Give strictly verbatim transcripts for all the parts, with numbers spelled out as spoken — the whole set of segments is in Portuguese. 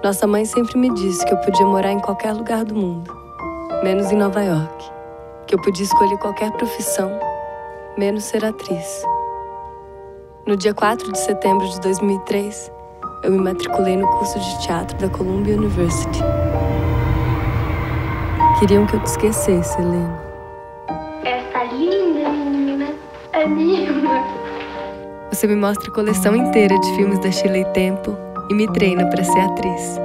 Nossa mãe sempre me disse que eu podia morar em qualquer lugar do mundo, menos em Nova York. Que eu podia escolher qualquer profissão, menos ser atriz. No dia quatro de setembro de dois mil e três, eu me matriculei no curso de teatro da Columbia University. Queriam que eu te esquecesse, Helena. Essa linda menina, anima. Você me mostra a coleção inteira de filmes da Shirley Temple e me treina para ser atriz.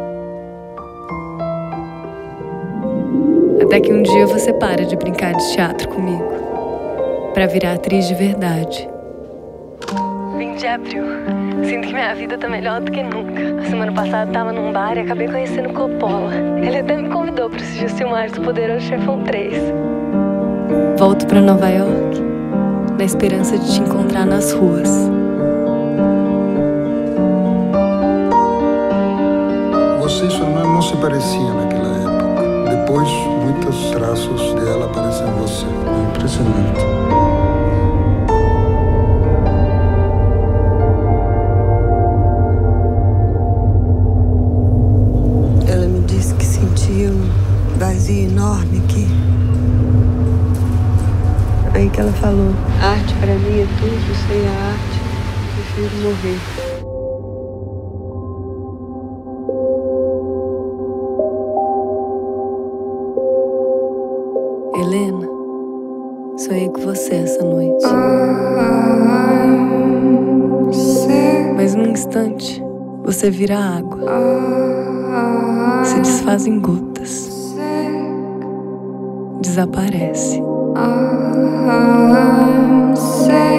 Até que um dia você para de brincar de teatro comigo, para virar atriz de verdade. vinte de abril. Sinto que minha vida tá melhor do que nunca. A semana passada tava num bar e acabei conhecendo Coppola. Ele até me convidou para assistir os filmagens do Poderoso Chefão três. Volto para Nova York, na esperança de te encontrar nas ruas. Você e sua irmã não se pareciam naquela época. Depois, muitos traços dela aparecem em você. É impressionante. Ela me disse que sentia um vazio enorme aqui. Aí que ela falou: arte pra mim é tudo, sem a arte, prefiro morrer. Helena, sonhei com você essa noite. Mas num instante, você vira água. Se desfaz em gotas. Desaparece. I'm sick.